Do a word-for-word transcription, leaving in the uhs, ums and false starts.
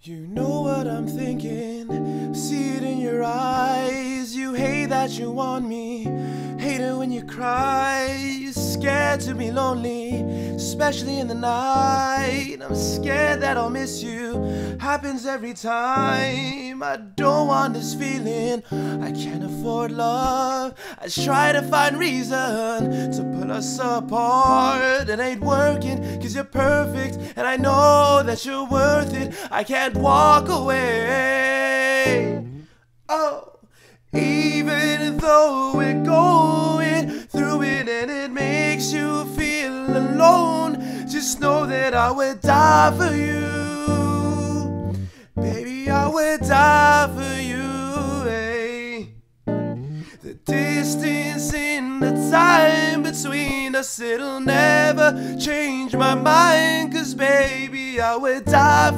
You know what I'm thinking, see it in your eyes. You hate that you want me, hate it when you cry. You're scared to be lonely, especially in the night. I'm scared that I'll miss you, happens every time. I don't want this feeling, I can't afford love. I try to find reason to put us apart. It ain't working, cause you're perfect, and I know that you're worth it. I can't walk away. Oh, even though we're going through it and it makes you feel alone, just know that I would die for you. Baby, I would die for you, hey. The distance in the time between us, it'll never change my mind. Cause baby, I would die